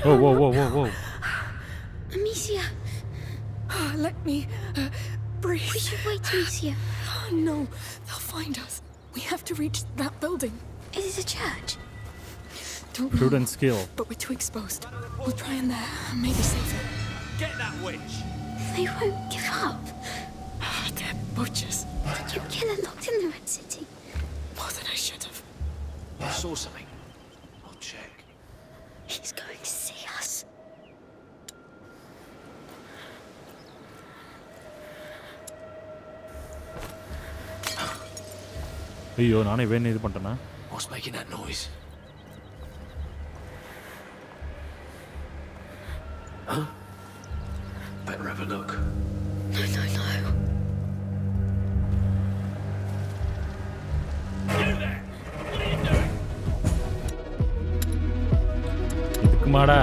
Whoa, whoa, whoa, whoa, whoa. Amicia. Let me breathe. We should wait, Amicia. Oh, no, they'll find us. We have to reach that building. It is a church. Don't know, Prudent skill. but we're too exposed. We'll try in there. Maybe safer. Get that witch! They won't give up. They're butchers. Did you kill her locked in the Red City? More than I should have. I saw something. I'll check. He's going to see us. ஐயோ நானே வேணும் இது பண்ணிட்டேனா? What's making that noise? Huh? Better have a look. No, no, no. You there! What are you doing? இதுக்குமாடா?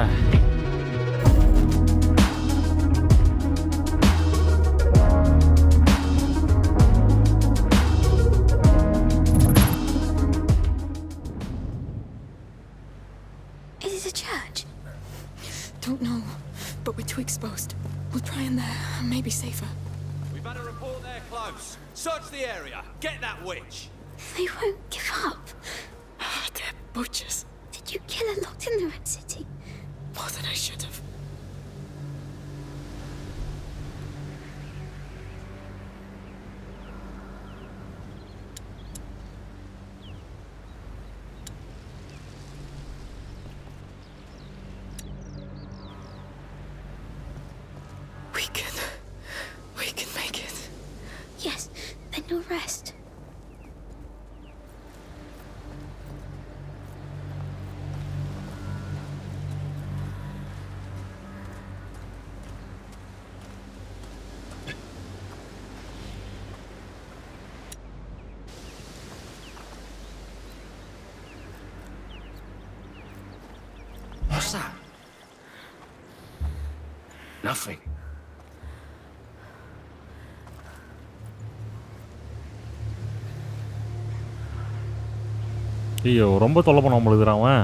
It is a church. Don't know, but we're too exposed. We'll try in there. Maybe safer. We've had a report there close. Search the area. Get that witch. They won't give up. They're butchers. Did you kill her locked in the Red City? More than I should have. We can make it. Yes, then you'll rest. What's that? Nothing. ஐயோ ரொம்ப தொல்லை பண்ண முடியுதுறான் அவன்.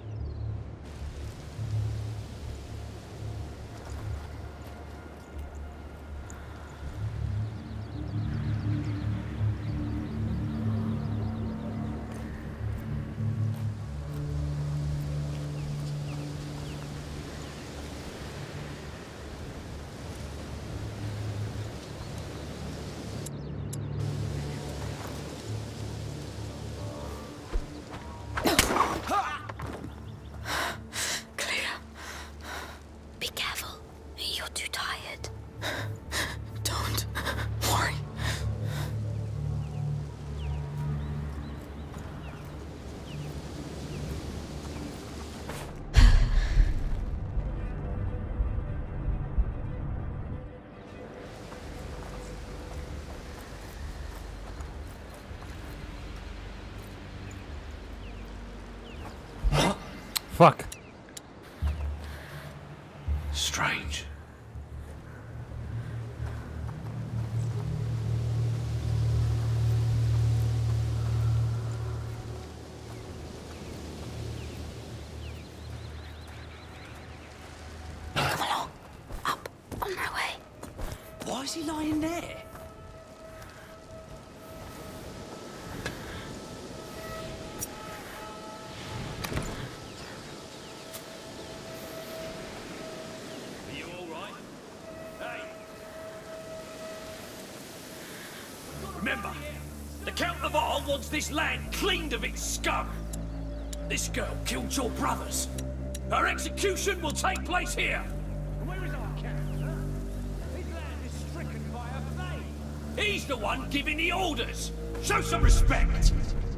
Be careful. You're too tired. Don't worry. Fuck. Strange. Come along. Up. On my way. Why is he lying there? Are you all right? Hey! Remember, the Count of Ar wants this land cleaned of its scum. This girl killed your brothers. Her execution will take place here. Where is our Count, huh? His land is stricken by a plague. He's the one giving the orders. Show some respect.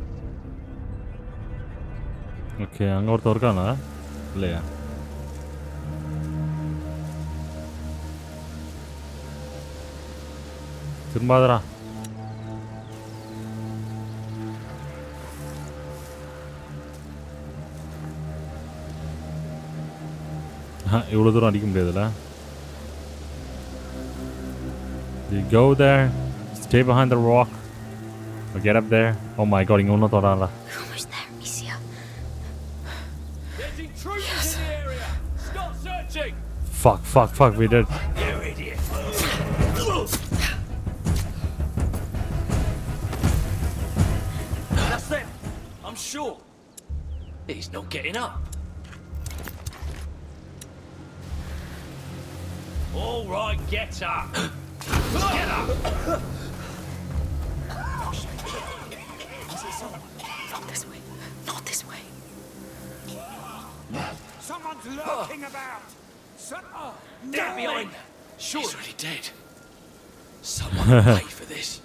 Okay அங்கே ஒருத்தர் இருக்கானா இல்லையா? திரும்பாதரா. இவ்வளோ தூரம் அடிக்க முடியாதுல்ல. You go there, stay behind the rock, or get up there. Oh my god, இங்கே ஒன்றும் தொடரல. We're almost there, Amicia. There's intruders in the area. Fuck, fuck, fuck, we did. You idiot. That's them. I'm sure. He's not getting up. All right, get up. Get up. Not this way. Not this way. Someone's lurking about. Get behind. Sure. He's already dead. Someone will pay for this.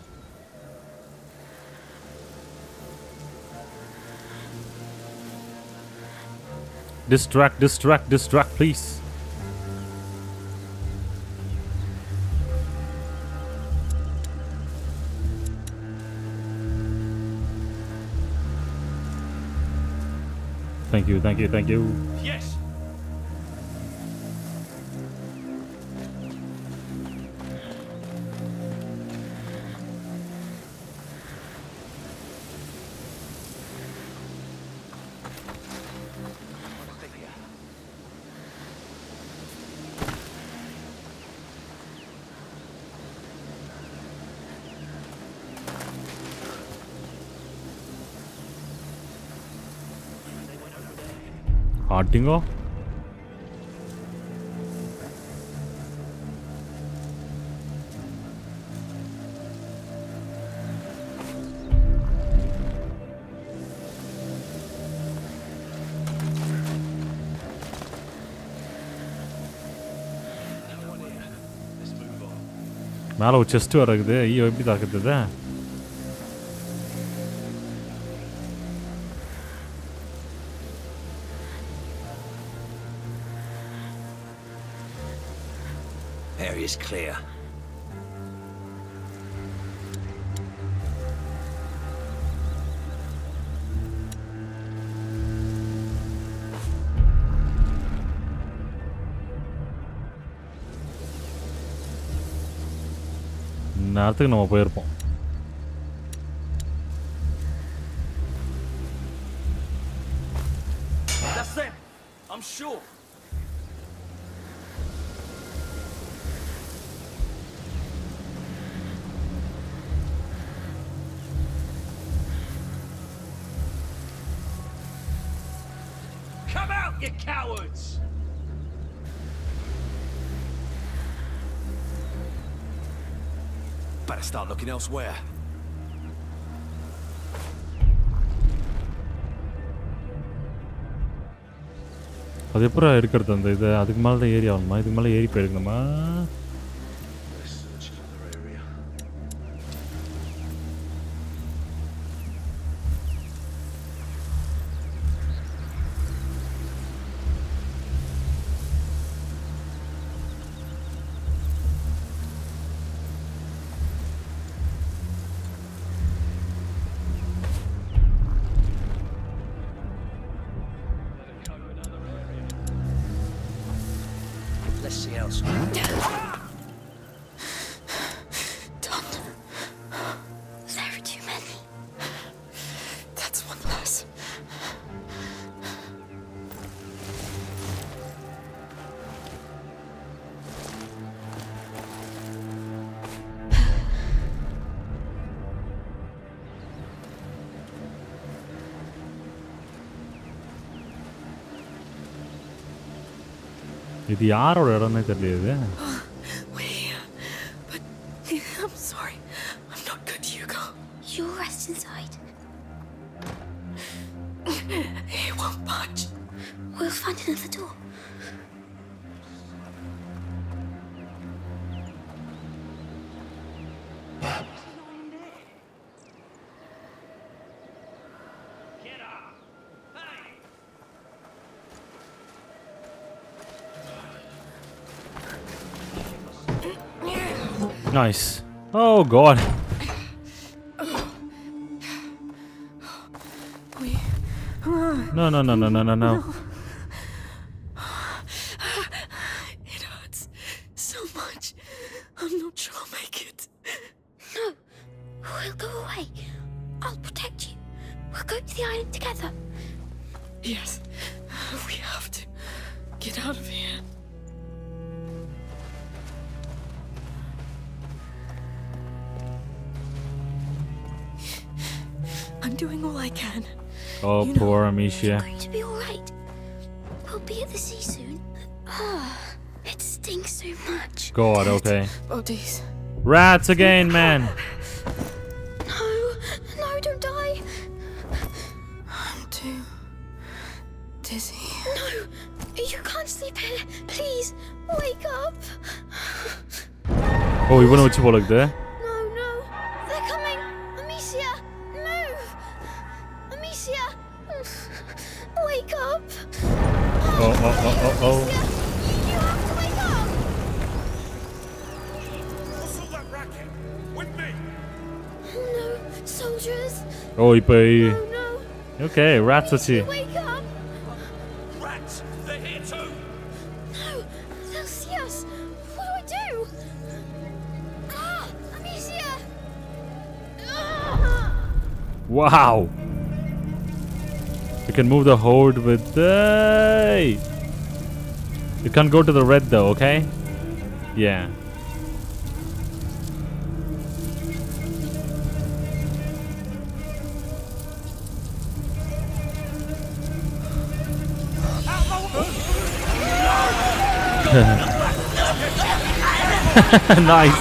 Distract, distract, distract, please. Thank you, thank you, thank you. Yes. Hardingo? மேல ஒரு chest வர இருக்குது. ஐயோ எப்படி தாக்குது? Area's clear. நேரத்துக்கு நம்ம போயிருப்போம். That's them. I'm sure. Come out, you cowards! Better start looking elsewhere. அது எப்போ எடுக்கிறது அந்த இது? அதுக்கு மேலே தான் ஏறி ஆகணுமா? இதுக்கு மேலே ஏறி போயிருக்கணுமா? Let's see elsewhere. Done. There are too many. That's one less. இது யாரோட இடம்னே தெரியல. But I'm sorry. I'm not good, Hugo. You'll rest inside. He won't budge. We'll find another door. Get up! Hey! Nice. Oh god. No, no, no, no, no, no, no. It hurts so much. I'm not sure I'll make it. No, we'll go away. I'll protect you. We'll go to the island together. Yes, we have to get out of here. I'm doing all I can. Oh, You know, poor You're Amicia. going to be alright. We'll be at the sea soon. Ah, it stinks so much. God, okay. Bodies. Rats again, man. No, don't die. I'm too dizzy. No, you can't sleep here. Please, wake up. Oh, இவனை வச்சு போல இருக்குது. No, they're coming. Amicia, move. Amicia, wake up. Oh. Amicia, you have to wake up. What's all that racket? With me! No, soldiers. Oh, இப்போ No. Okay, rats வச்சு. Wake up. Rats! They're here too! No, they'll see us. What do I do? Amicia. Wow. You can move the horde with You can't go to the red though, okay? Yeah. Nice.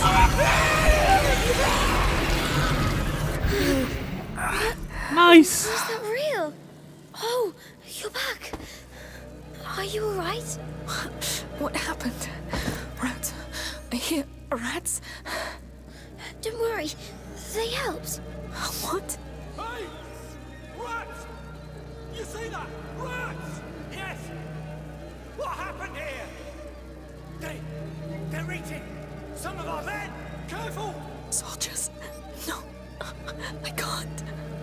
Nice. Is that real? Oh, you're back. Are you alright? What happened? Rats. I hear rats. Don't worry. They helped. What? Hey! Rats! You see that? Rats! Yes! What happened here? They're eating some of our men! Careful! Soldiers. No. I can't.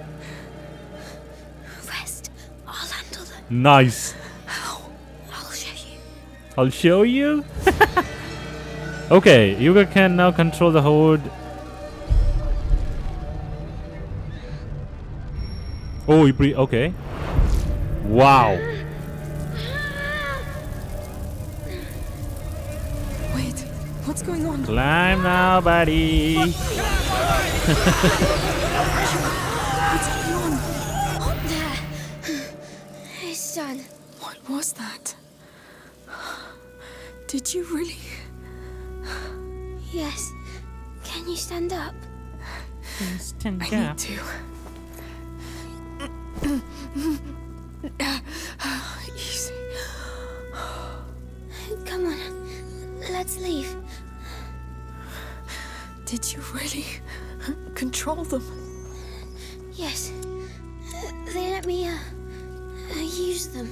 Rest. I'll handle them. Nice. How? I'll show you. I'll show you. Okay, Yuga can now control the horde. Oh, okay. Wow. Wait. What's going on? Climb now, buddy. What's going on? Up there. It's done. What was that? Did you really? Yes. Can you stand up? I need to. Easy. Come on. Let's leave. Did you really control them? Yes. They let me use them.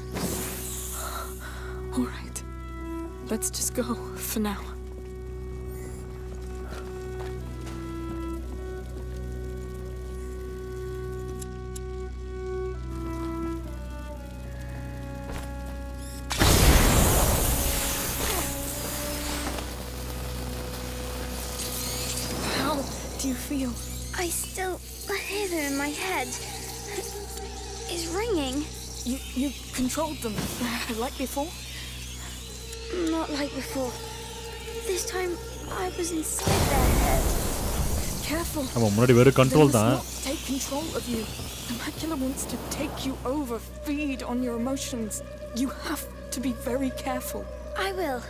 All right. Let's just go for now. How do you feel? I still hear them in my head. It's ringing. You controlled them like before? Not like before. This time I was inside their head. Careful. ஆமா முன்னாடி வெறும் They control must தான். not take control of you. The macula wants to take you over, feed on your emotions. You have to be very careful. I will.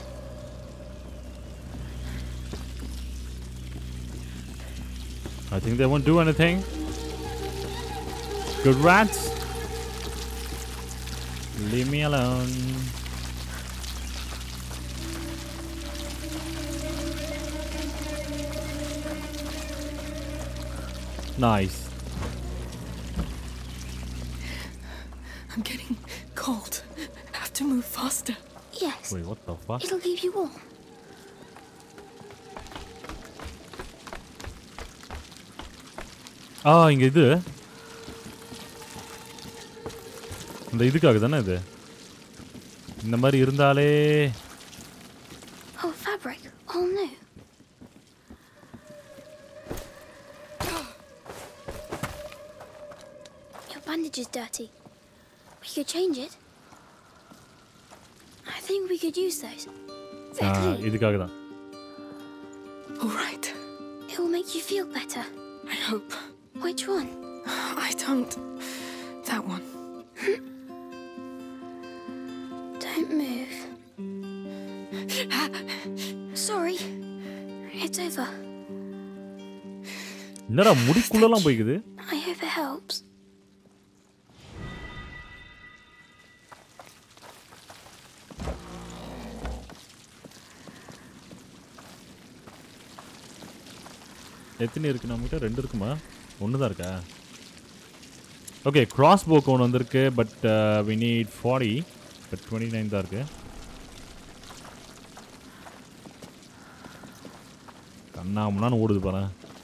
I think they won't do anything. Good rats. Leave me alone. Nice. I'm getting cold. Have to move faster. Yes. Wait, what the fuck? It'll keep you warm. இங்க இது இந்த இதுக்காக தானே இது இந்த மாதிரி இருந்தாலே Oh, fabric. All new. Your bandage is dirty. We could change it. I think we could use those. They're clean. இதுக்காக தான் All right. It will make you feel better. I hope. Which one? I I don't. That one. Don't move. Sorry. It's over. என்னடா முடிக்குள்ளலாம் போய்க்குது? I hope it helps. எத்தனை இருக்கு நம்மகிட்ட? 2 இருக்குமா? 1 தான் இருக்கா? Okay, cross போ கோன் வந்திருக்கு. But we need 40. பட் 29 தான் இருக்கு. கண்ணாமண்ணான்னு ஓடுது பாரு.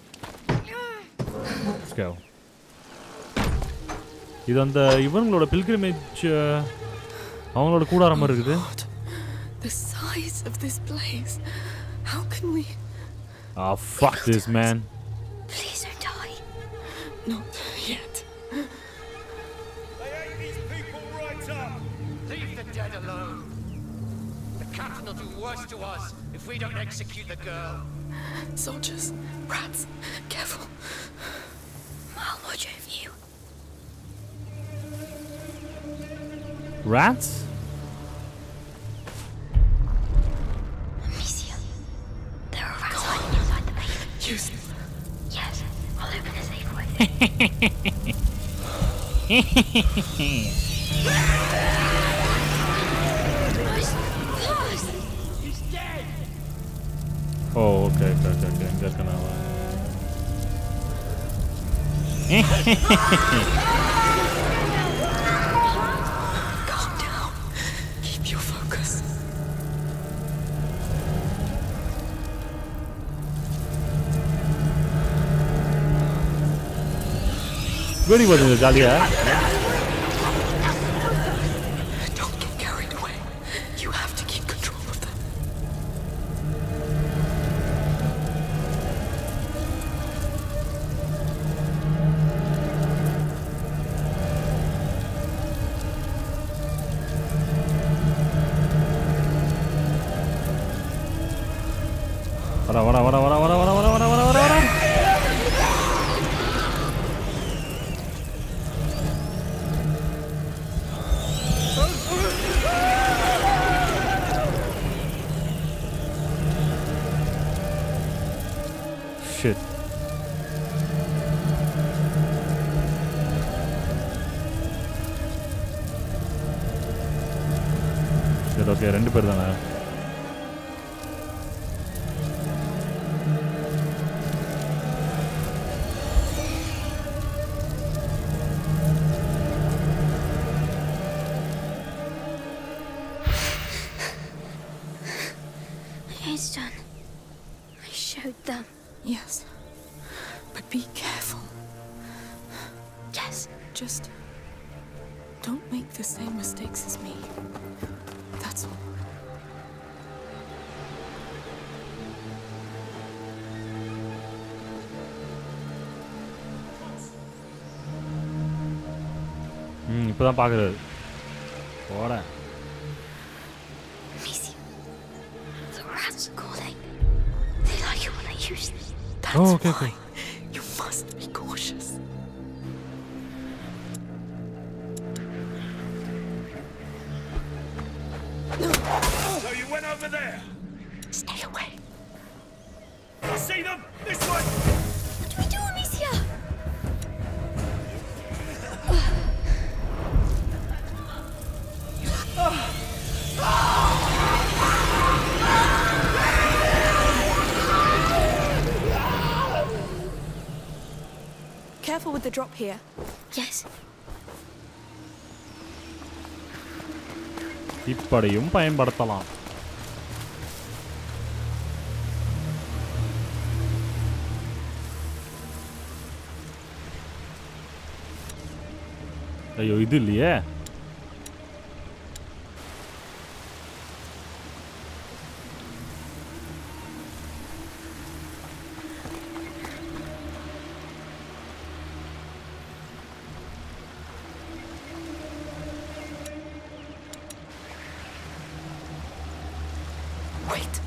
Let's go. இது அந்த இவங்களோட பில்கிரிமேஜ் அவங்களோட கூடார மாதிரி இருக்குது. The size of this place. How can we? Ah, fuck this, man. Please don't die. Not yet. They ate these people right up. Leave the dead alone. The captain will do worse to us if we don't execute the girl. Soldiers, rats, careful. I'll watch over you. Rats? Amicia, there are rats hiding inside the basement. Use it. Yes, I'll open the safe way. Close! He's dead. Oh, okay. இங்க இருக்கனா? Calm down. Keep your focus. வெடி வருது ஜாலியா. Don't get carried away. You have to keep control of them. வர. Shit. சரி, okay, 2 பேர் தானே. It's done. I showed them. Yes. But be careful. Yes. Just don't make the same mistakes as me. That's all. இப்பதான் பாக்குறது. போட. Amicia, the rats are calling. They like it when I use them. That's okay. why you must be cautious. So you went over there. Stay away. See them? This way. What do we do, Amicia? Careful with the drop here. Yes. இப்படியும் பயன்படுத்தலாம். ஐயோ, இது இல்லையே. Wait.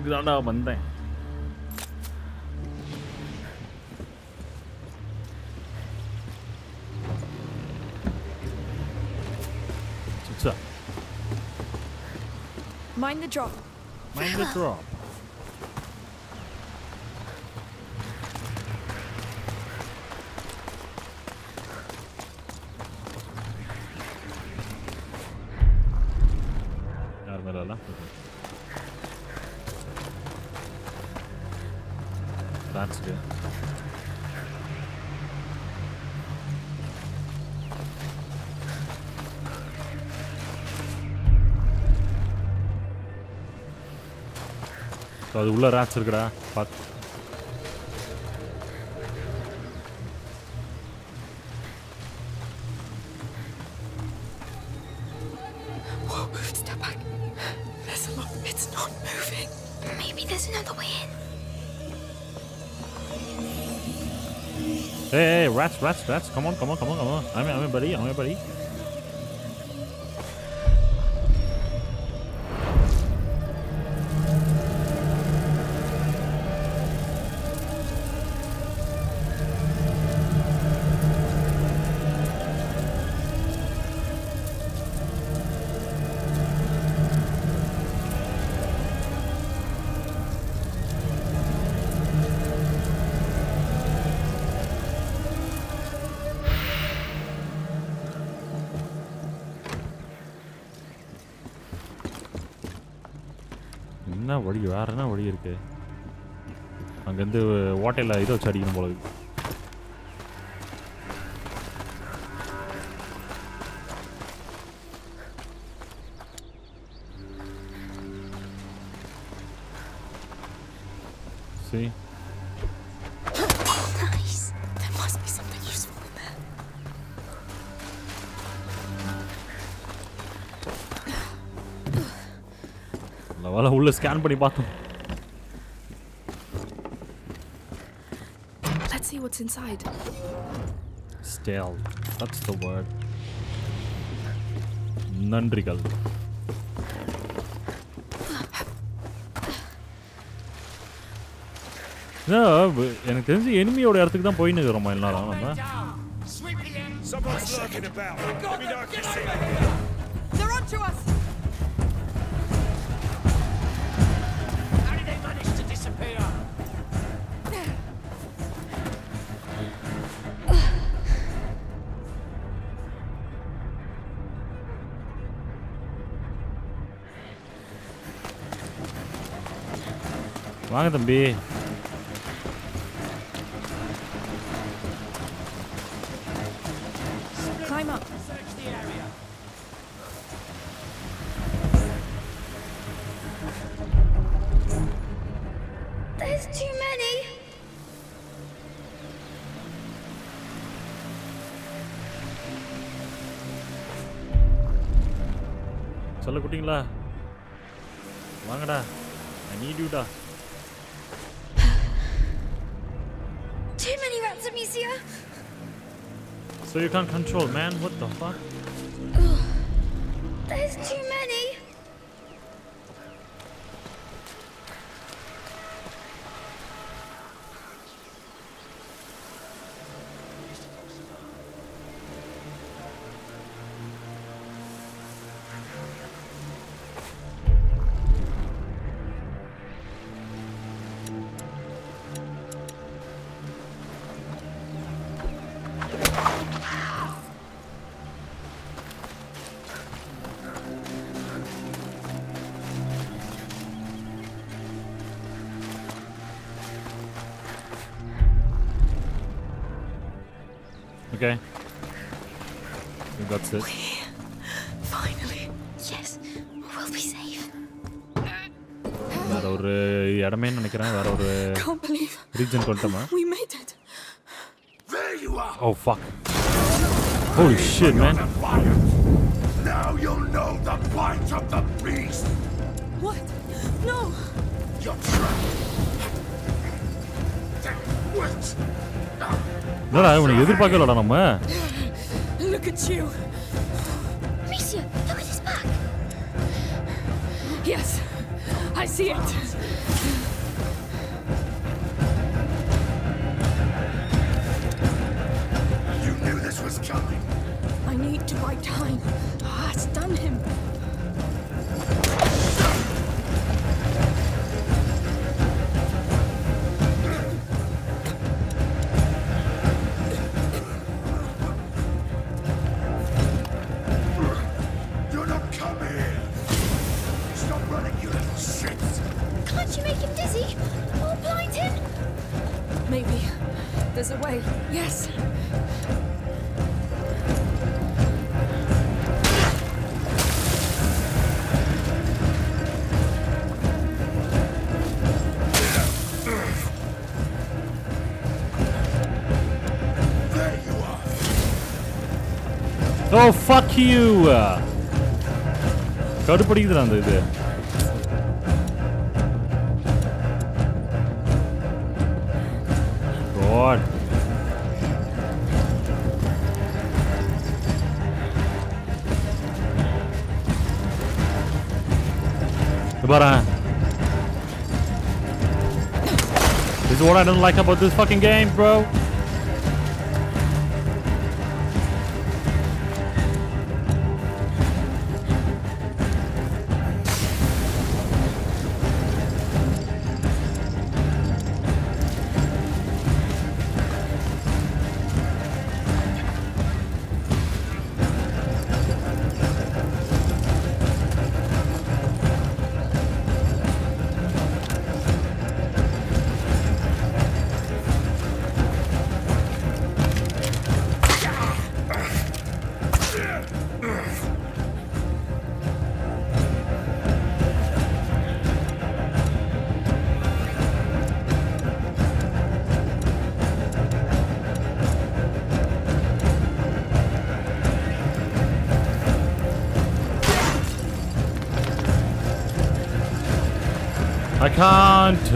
இதுக்கு தான்டா வந்தேன். சுச்சா. Mind the drop. Mind the drop. யார் மேல That's good. So அது உள்ள ராட்ஸ் இருக்குடா பாத்து. Whoa, step back. There's a lot. It's not moving. Maybe there's another way in. Hey, rats. Come on. I'm buddy. என்ன வழி வேற என்ன வழி இருக்கு? அங்கேருந்து ஓட்டையில் இதை வச்சு அடிக்கணும் போல இருக்கு. See? Nice. There must be something useful in there. வேலை உள்ள ஸ்கேன் பண்ணி பார்த்தோம். Let's see what's inside. Stealth. That's the word. நன்றிகள். எனக்கு தெரிஞ்சு எனிமியோட இடத்துக்கு தான் போயின்னு இருக்கிறோமா எல்லாரும் நம்ம. Someone's lurking about. Let me know if you see them. They're onto us. How did they manage to disappear? வாங்க தம்பி. Climb up. Search the area. There's too many. சொல்ல குட்டிங்களா வாங்கடா. I need you டா. Too many rats, Amicia. So you can't control, man. What the fuck? There's too many. Okay. That's it. Finally. Yes, we'll be safe. வேற ஒரு இடமே நினைக்கிறேன். வேற ஒரு Can't believe ரீஜன் கொண்டமா. we made it. There you are. Oh fuck. Holy shit, man. Now you'll know the bite of the beast. What? No. You're trapped. Wait. என்னடா இவனை எதிர்பார்க்கலடா நம்ம. Look at you. Amicia, look at his back. Yes. I I see it. You knew this was coming. I need to buy time. Stun him. You're not coming. Stop running, you little shits. Can't you make him dizzy? Or blind him? Maybe. There's a way. Yes. There you are. Oh, fuck you! கடுப்படிக்குதுடா அந்த இது. God. This is what I don't like about this fucking game, bro. I can't.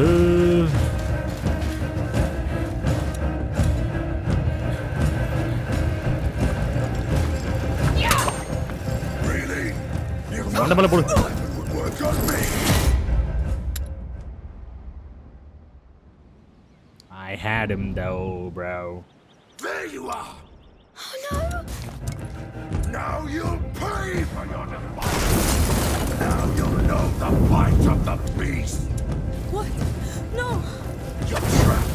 Really? You மண்டை மேல போடு. it would work on me. I had him though, bro. There you are. Oh no! Now you'll pay for your defiance. Now you'll know the bite of the beast. What? No! You're trapped.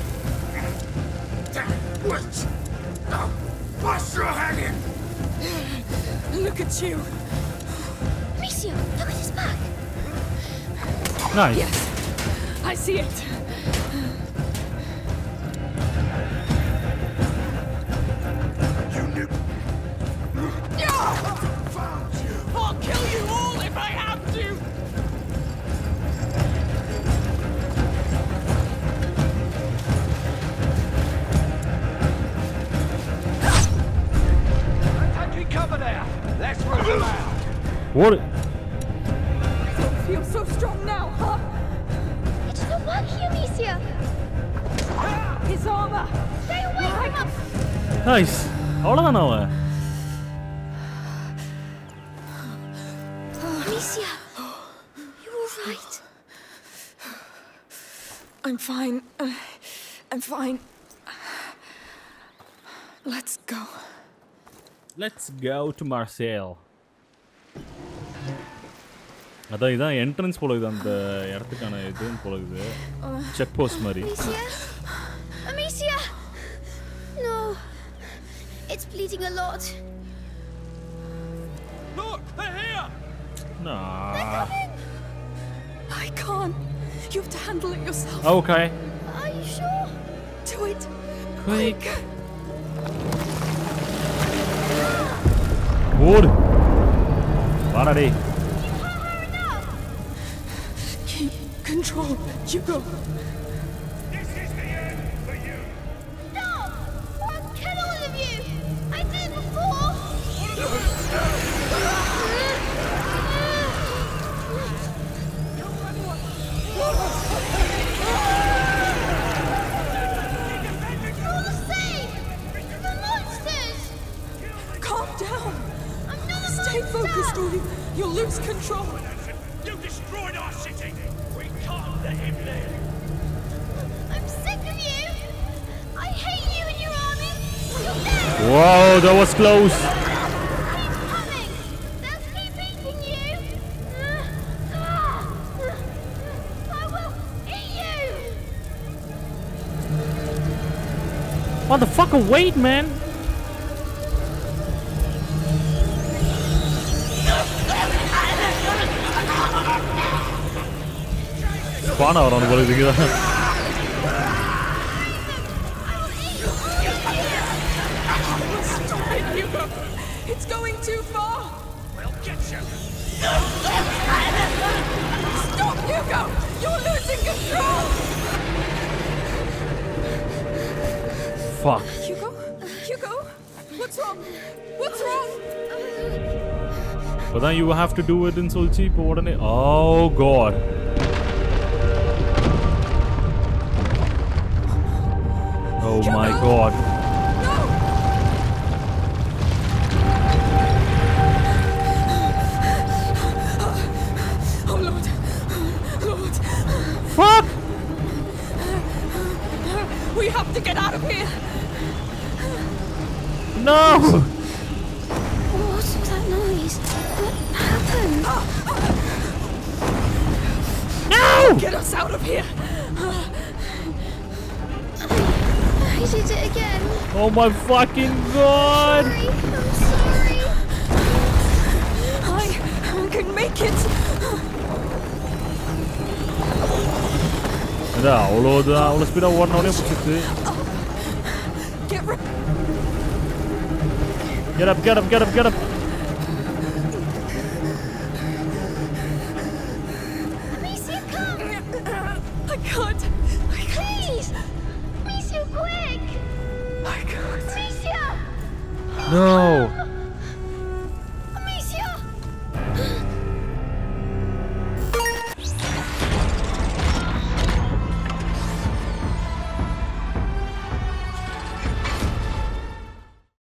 Damn witch! Now bust your head in. Look at you. Amicia, look at his back. Nice. Yes. I see it. You knew. Found you. I'll kill you all if I have to. Taking cover there. Let's root them out. What? Don't feel so strong now, huh? It's not working, Amicia. His armor. Stay away from him. Nice. அவ்வளவுதான் அவன். Amicia, you all right? I'm fine. I'm fine. Let's go. Let's go to Marseille. அதான் இதான் entrance போல இது அந்த இடத்துக்கான இதுன்னு போல இது. செக் போஸ்ட் மாதிரி. Amicia? Amicia! No. It's bleeding a lot. Look, they're here! Nah. I can't. You have to handle it yourself. Okay. Are you sure? Do it. Quick. ஓடு. வாடா டேய். Keep control. You go. This is the end for you. Stop! Or I'll kill all of you! I did it before! You're all the same! You're monsters! Calm down. I'm not a Stay monster! focused or you'll lose control. You destroyed our city. I'm sick of you. I hate you and your army. You're dead. Whoa, that was close. Keep coming. They'll keep eating you. I will eat you. Motherfucker, wait, man. Spawn out on what is it? Stop it, Hugo. It's going too far. We'll get you. Stop, Hugo. You're losing control. Fuck. Hugo? Hugo? What's wrong? What's wrong? But then you have to do it in Sulchi. Oh god. Oh my god. No! Oh Lord. Lord. Fuck! We have to get out of here. No! What was that noise? What happened? No! Get us out of here. I did it again. Oh my fucking god! Sorry, I'm sorry. I can make it. அவ்வளோ ஸ்பீடா ஓடனோடனே பிடிச்சிட்டு. Get ready. Get up, get up, get up, get up. Amicia, come. I can't. Please. Amicia, quick. I can't. Amicia. No.